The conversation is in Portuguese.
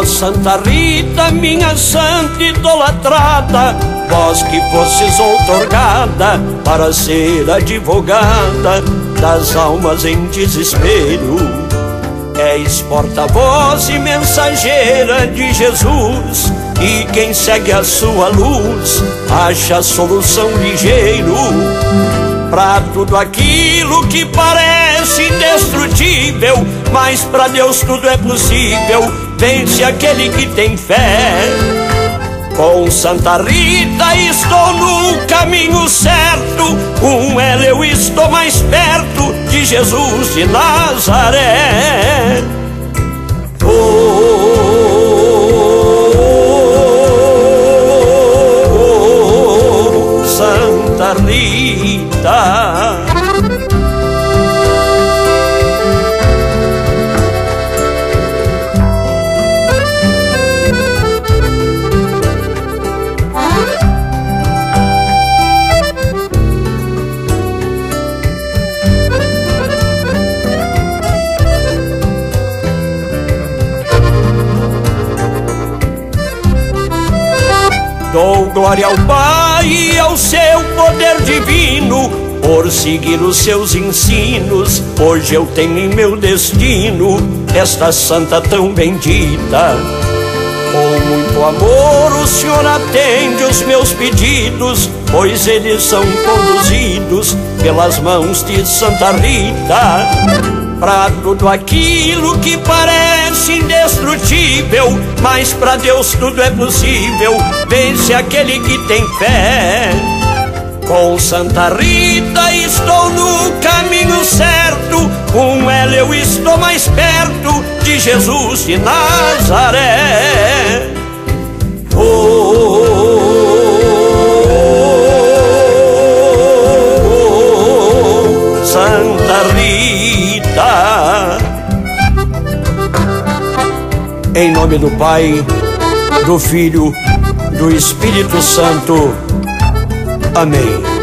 Santa Rita, minha santa idolatrada, vós que fosses outorgada para ser advogada das almas em desespero, és porta-voz e mensageira de Jesus, e quem segue a sua luz acha a solução ligeiro pra tudo aquilo que parece indestrutível. Mas pra Deus tudo é possível, vence aquele que tem fé. Com Santa Rita estou no caminho certo, com ela eu estou mais perto de Jesus de Nazaré. Santa Rita. Dou glória ao Pai e ao seu poder divino, por seguir os seus ensinos. Hoje eu tenho em meu destino esta santa tão bendita. Com muito amor o Senhor atende os meus pedidos, pois eles são conduzidos pelas mãos de Santa Rita. Pra tudo aquilo que parece indestrutível, mas pra Deus tudo é possível, vence aquele que tem fé. Com Santa Rita estou no caminho certo, com ela eu estou mais perto de Jesus de Nazaré. Santa Rita. Em nome do Pai, do Filho, do Espírito Santo. Amém.